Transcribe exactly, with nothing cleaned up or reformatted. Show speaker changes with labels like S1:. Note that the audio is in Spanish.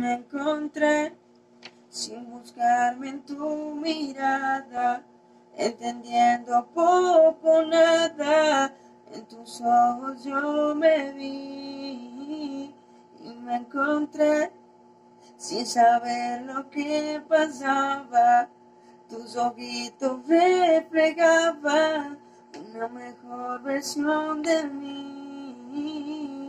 S1: me encontré sin buscarme en tu mirada, entendiendo poco o nada. En tus ojos yo me vi y me encontré sin saber lo que pasaba. Tus ojitos reflejaban una mejor versión de mí.